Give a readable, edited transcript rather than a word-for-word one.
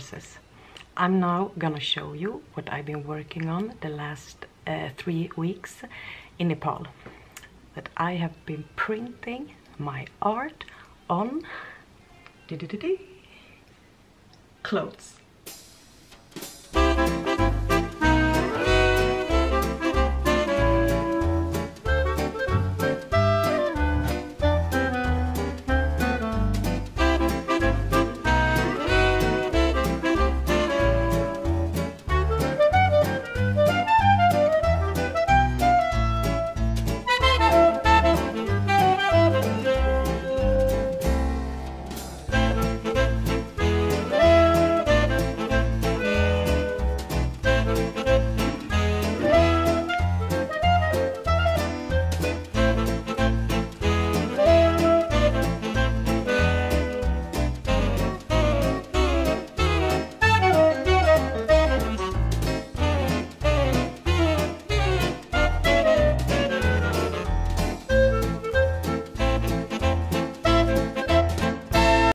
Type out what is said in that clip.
process. I'm now gonna show you what I've been working on the last 3 weeks in Nepal. That I have been printing my art on clothes.